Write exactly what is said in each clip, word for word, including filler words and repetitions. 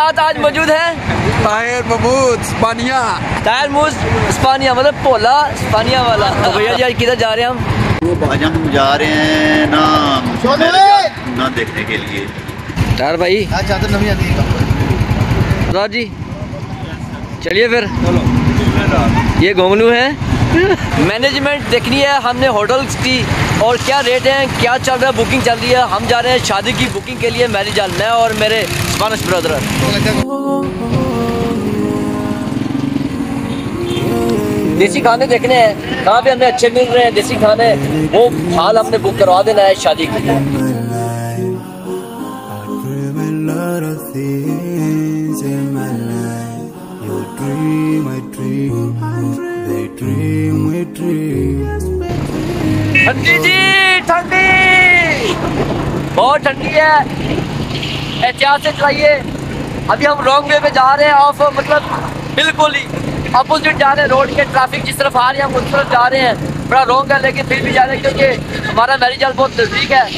साथ आज मौजूद है ताहिर महमूद स्पानिया। ताहिर महमूद स्पानिया मतलब पोला स्पानिया वाला। तो भैया जी आज किधर जा रहे हैं हम? आज हम जा रहे हैं ना ना देखने के लिए। ताहिर भाई चादर नवी आती है जी, चलिए फिर। ये गोंगलू है, मैनेजमेंट देखनी है हमने होटल्स की और क्या रेट है, क्या चल रहा है, बुकिंग चल रही है। हम जा रहे हैं शादी की बुकिंग के लिए मैरिजाल, मैं और मेरे स्पेनिश ब्रदर। देसी खाने देखने हैं कहाँ पे हमें अच्छे मिल रहे हैं देसी खाने, वो हाल हमने बुक करवा देना है शादी के लिए। ठंडी जी ठंडी, बहुत ठंडी है, एहतियात से चलाइए। अभी हम रॉन्ग वे पे जा रहे हैं, ऑफ मतलब बिल्कुल ही अपोजिट जा रहे हैं। रोड के ट्रैफिक जिस तरफ आ रही है हम उस तरफ जा रहे हैं। बड़ा रॉन्ग है लेकिन फिर भी जा रहे हैं क्योंकि हमारा मैरिज हॉल बहुत नज़दीक है।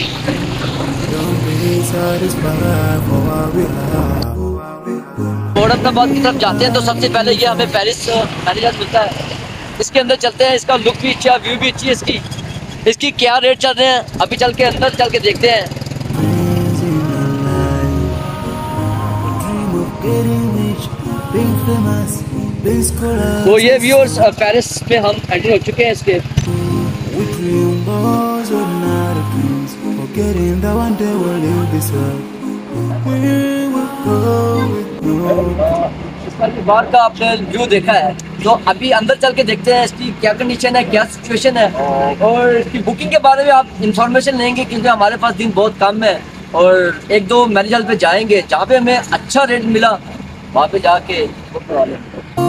औरंगाबाद की तरफ जाते हैं तो सबसे पहले ये हमें पेरिस मैरिज हॉल मिलता है। इसके अंदर चलते हैं, इसका लुक भी अच्छा, व्यू भी अच्छी है इसकी। इसकी क्या रेट चल रहे हैं अभी चल के अंदर चल के देखते हैं। तो ये व्यूअर्स पेरिस में हम एंटर हो चुके हैं इसके। इसका बाहर का आपने व्यू देखा है, तो अभी अंदर चल के देखते हैं इसकी क्या कंडीशन है, क्या सिचुएशन है और इसकी बुकिंग के बारे में आप इंफॉर्मेशन लेंगे क्योंकि हमारे पास दिन बहुत कम है और एक दो मैरिज हॉल पे जाएंगे जहाँ पे हमें अच्छा रेट मिला वहाँ पे जाके बुक करवा लेंगे।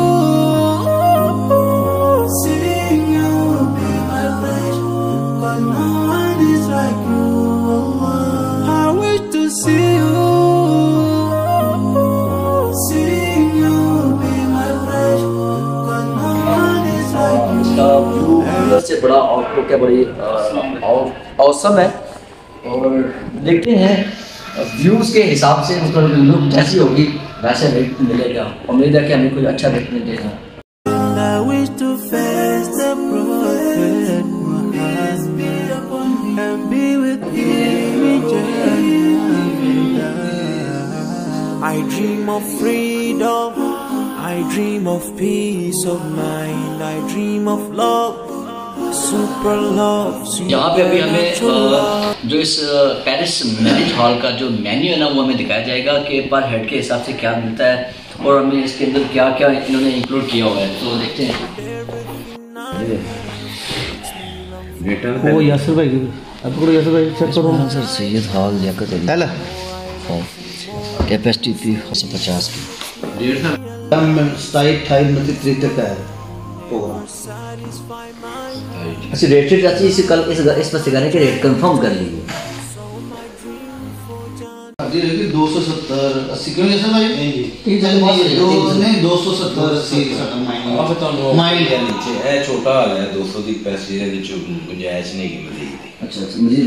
से बड़ा आउटलुक है, बड़ी औसम है और देखते हैं व्यूज के हिसाब से उसका लुक जैसी होगी वैसे रेट मिलेगा। उम्मीद है कि हमें कुछ अच्छा रेट मिलेगा। I dream of freedom, I dream of peace of mind, I dream of love, super love। यहाँ पे अभी हमें जो इस पेरिस मैरिज हॉल का जो मेन्यू है ना वो हमें दिखाया जाएगा कि पर हेड के हिसाब से क्या मिलता है और हमें इसके अंदर क्या क्या इन्होंने इंक्लूड किया हुआ है, तो देखते हैं। वो यासर भाई अब को यासर भाई चेक करो sir. Syed hall Liaquat Ali, capacity थी एक सौ पचास की। सताई अठाई उनतीस तरीक तक है प्रोग्राम। अच्छा रेट रेट अच्छी इस कल इस इस पर सिखाने के रेट कंफर्म कर लीजिए। दो सौ सत्तर अस्सी क्यों जैसा भाई नहीं दो सौ सत्तर अस्सी माइल है नीचे है, छोटा हाल है दो सौ की पैसे है नीचे गुंजाइश नहीं की मिलेगी। अच्छा अच्छा मुझे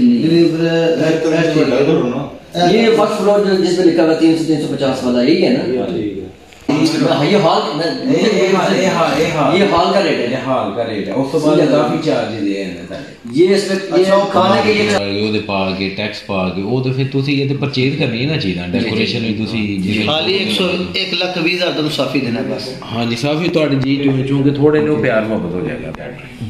ये फर्स्ट फ्लोर जिस पे लिखा हुआ तीन सौ तीन सौ पचास वाला यही है ना? ये हॉल ये हॉल का रेट है, हाल का रेट है। उस बाद काफी चार्जेस है ये इसमें ये खाने के ये ਉਹਦੇ ਪਾ ਕੇ ਟੈਕਸ ਪਾ ਕੇ ਉਹ ਤੇ ਫਿਰ ਤੁਸੀਂ ਇਹ ਤੇ ਪਰਚੇਜ਼ ਕਰਨੀ ਹੈ ਨਾ ਚੀਜ਼ਾਂ ਡੈਕੋਰੇਸ਼ਨ ਵੀ ਤੁਸੀਂ ਖਾਲੀ एक सौ एक लाख बीस हजार ਤੁਹਾਨੂੰ ਸਾਫੀ ਦੇਣਾ ਬਸ। ਹਾਂਜੀ ਸਾਫੀ ਤੁਹਾਡੀ ਜੀ ਚੂੰਕਿ ਥੋੜੇ ਨੂੰ ਪਿਆਰ ਮੁਹੱਬਤ ਹੋ ਜਾਏਗਾ।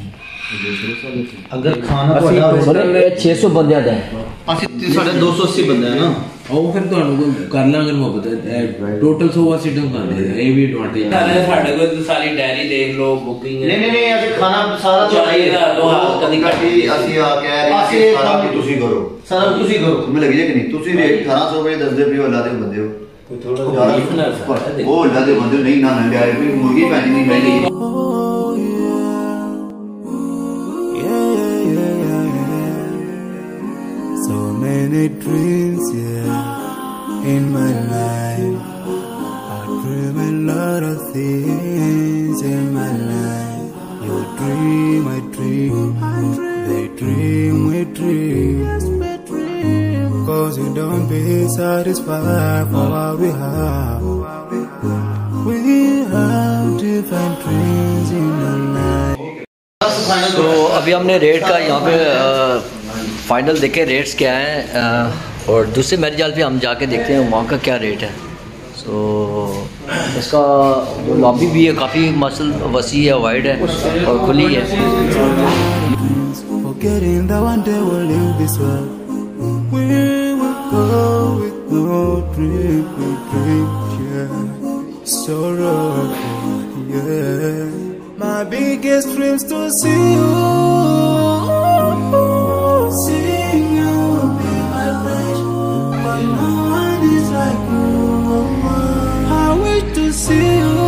अगर खाना ਤੁਹਾਡਾ छह सौ ਬੰਦਿਆਂ ਦਾ ਅਸੀਂ ਸਾਡੇ दो सौ अस्सी ਬੰਦੇ ਆ ਨਾ ਉਹ ਫਿਰ ਤੁਹਾਨੂੰ ਕਰ ਲਾਂਗੇ ਮੁਹੱਬਤ ਟੋਟਲ सौ अस्सी ਟੰਗਾ ਦੇ ਇਹ ਵੀ ਐਡਵਾਂਟੇਜ ਹੈ। ਸਾਡੇ ਕੋਲ ਸਾਰੀ ਡਾਇਰੀ ਦੇਖ ਲਓ, ਬੁਕਿੰਗ ਨਹੀਂ ਨਹੀਂ ਨਹੀਂ ਅਸੀਂ ਖਾਣਾ ਸਾਰਾ ਚਾਹੀਦਾ ਕਦੀ ਕਦੀ ਅਸੀਂ ਆ ਕਹਿ ਰਹੇ ਹਾਂ ਸਾਰਾ ਤੁਸੀਂ ਕਰੋ, ਸਾਰਾ ਤੁਸੀਂ ਕਰੋ। तुम्हें लगी है कि नहीं ਤੁਸੀਂ ਰੇਟ अठारह सौ ਰੁਪਏ ਦੱਸਦੇ ਪਿਓ ਅੱਲਾ ਦੇ ਬੰਦੇ ਹੋ, ਥੋੜਾ ਜਿਹਾ ਉਹ ਅੱਲਾ ਦੇ ਬੰਦੇ ਨਹੀਂ ਨਾ ਨਾ ਲਿਆਏ ਵੀ ਮੁਰਗੀ ਪੈਣੀ ਨਹੀਂ ਮਿਲਦੀ। So many dreams, yeah, in my life. I dream a lot of things in my life. You dream, I dream, they dream, we dream. Cause you don't be satisfied for what we have. We have different dreams in our life. तो अभी हमने rate का यहाँ पे final देखे rates क्या हैं, और दूसरे मैरिज हॉल पे हम जाके देखते हैं वहाँ का क्या रेट है। सो इसका जो लॉबी भी है काफ़ी मसल वसी है, वाइड है और खुली है। Forgetting that one day we'll leave this world. We will go with no drink, we drink, yeah. So rough, yeah. My biggest dreams to see you, see you be my place, but no one is like you. I wish to see you,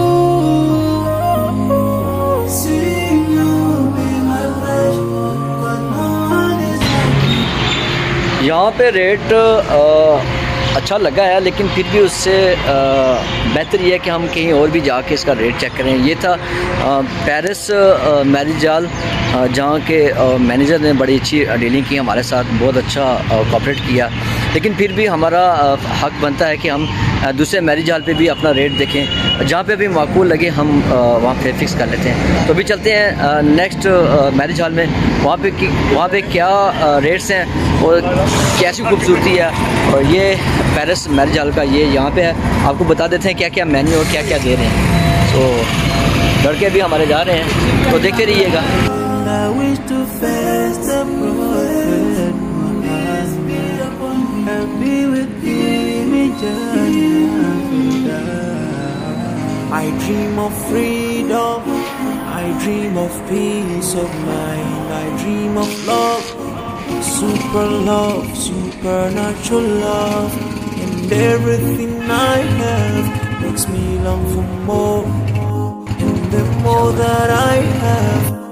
see you be my place, but no one is like you. यहाँ पे rate अच्छा लगा है, लेकिन फिर भी उससे बेहतर ये है कि हम कहीं और भी जाके इसका रेट चेक करें। ये था आ, पेरिस मैरिज हॉल, जहाँ के मैनेजर ने बड़ी अच्छी डीलिंग की हमारे साथ, बहुत अच्छा कोऑपरेट किया। लेकिन फिर भी हमारा हक बनता है कि हम दूसरे मैरिज हॉल पे भी अपना रेट देखें, जहाँ पे भी माकूल लगे हम वहाँ पे फिक्स कर लेते हैं। तो अभी चलते हैं नेक्स्ट मैरिज हॉल में, वहाँ पे वहाँ पे क्या रेट्स हैं और कैसी खूबसूरती है। और ये पेरिस मैरिज हॉल का ये यहाँ पे है, आपको बता देते हैं क्या क्या मेन्यू और क्या क्या दे रहे हैं। तो लड़के भी हमारे जा रहे हैं, तो देखते रहिएगा। I dream of freedom, I dream of peace of mind, I dream of love, super love, supernatural love, and everything I have makes me long for more, and the more that I have